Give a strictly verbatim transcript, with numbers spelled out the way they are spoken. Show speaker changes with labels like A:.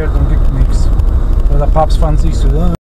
A: und gibt nichts. Weil der Papst fand sich so,